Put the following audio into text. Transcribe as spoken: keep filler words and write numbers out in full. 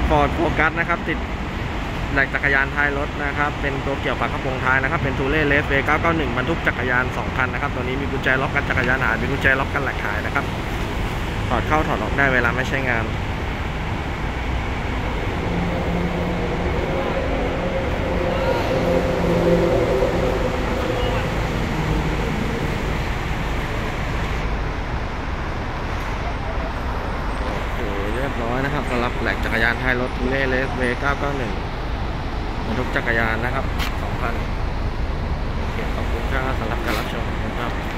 Ford Focus นะครับติดแหลกจักรยานท้ายรถนะครับเป็นตัวเกี่ยวฝากระโปรงท้ายนะครับเป็นทูเล่เลสเวเก้าเก้าหนึ่งบรรทุกจักรยานสองคันนะครับตัวนี้มีกุญแจล็อกกันจักรยานหายมีกุญแจล็อกกันแหลกหายนะครับถอดเข้าถอดออกได้เวลาไม่ใช้งานเรียบร้อยนะครับสำหรับแหลกจักรยานท้ายรถทูเล่เลสเวเก้าเก้าหนึ่งบรรทุกจักรยานนะครับสองคันขอบคุณครับสำหรับการรับชมครับ